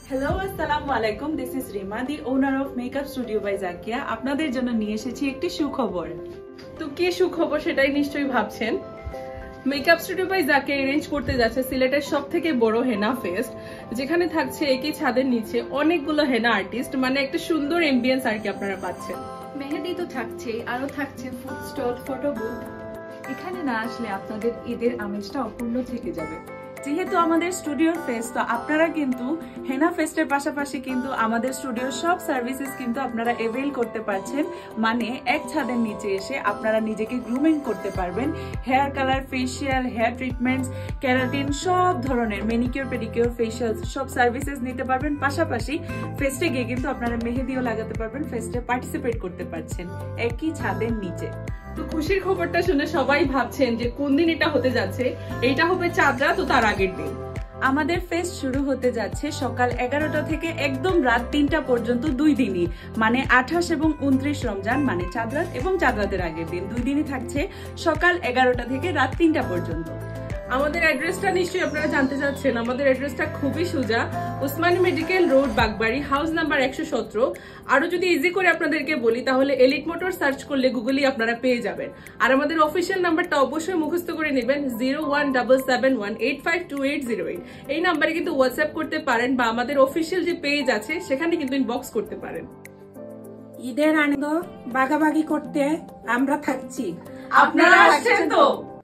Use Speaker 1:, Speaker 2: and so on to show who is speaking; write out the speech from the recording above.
Speaker 1: Hello আসসালামু আলাইকুম, this is Rima, the owner of makeup studio by Zakia. আপনাদের জন্য নিয়ে এসেছি একটি সুখবর।
Speaker 2: তো কি সুখবর সেটাই নিশ্চয়ই ভাবছেন। Makeup studio by Zakia arrange করতে যাচ্ছে সিলেটের সবথেকে বড় হেনা ফেস্ট, যেখানে থাকছে একই ছাদের নিচে অনেকগুলো হেনা আর্টিস্ট, মানে একটা সুন্দর এমবিয়েন্স আর কি আপনারা পাচ্ছেন।
Speaker 3: মেহেদি তো থাকছেই, আরো থাকছে ফুড স্টল, ফটো বুথ।
Speaker 1: এখানে না আসলে আপনাদের ঈদের আমেজটা অপূর্ণ থেকে যাবে। যেহেতু আমাদের স্টুডিওর ফেস্ট, তো আপনারা কিন্তু হেনা ফেস্টের পাশাপাশি কিন্তু আমাদের স্টুডিওর সব সার্ভিসেস কিন্তু আপনারা অ্যাভেল করতে পারছেন। মানে এক ছাদের নিচে এসে আপনারা নিজেকে গ্রুমিং করতে পারবেন। Hair colour, facial, hair treatments, keratin, সব ধরনের ম্যানিকিউর, পেডিকিউর, ফেসিয়াল সব সার্ভিসেস নিতে পারবেন। পাশাপাশি ফেস্টে গিয়ে কিন্তু আপনারা মেহেদিও লাগাতে পারবেন, ফেস্টে পার্টিসিপেট করতে পারছেন একই ছাদের নিচে।
Speaker 2: তো খুশির খবরটা শুনে সবাই ভাবছেন যে কোন দিন এটা হতে যাচ্ছে। এইটা হবে চাঁদ রাত, তো তার আগের দিন
Speaker 1: আমাদের ফেস্ট শুরু হতে যাচ্ছে সকাল 11টা থেকে একদম রাত 3টা পর্যন্ত, 2 দিনই, মানে 28 এবং 29 রমজান, মানে চাঁদ রাত এবং চাঁদ রাতের আগের দিন, 2 দিনই থাকছে সকাল 11টা থেকে রাত 3টা পর্যন্ত।
Speaker 2: আমাদের অ্যাড্রেসটা নিশ্চয়ই আপনারা জানতে চাচ্ছেন। আমাদের অ্যাড্রেসটা খুবই সোজা, Osmani medical road, Bagbari, house number 117। আরো যদি ইজি করে আপনাদেরকে বলি তাহলে এলিট মোটর সার্চ করলে গুগলই আপনারা পেয়ে যাবেন। আর আমাদের অফিসিয়াল নাম্বারটা অবশ্যই মুখস্থ করে নেবেন, 01771852808। এই নাম্বারে কিন্তু হোয়াটসঅ্যাপ করতে পারেন বা আমাদের অফিসিয়াল যে পেজ আছে সেখানে কিন্তু ইনবক্স করতে পারেন।
Speaker 4: ঈদের আনন্দ ভাগাভাগি করতে আমরা থাকছি,
Speaker 2: আপনারা আসছেন তো?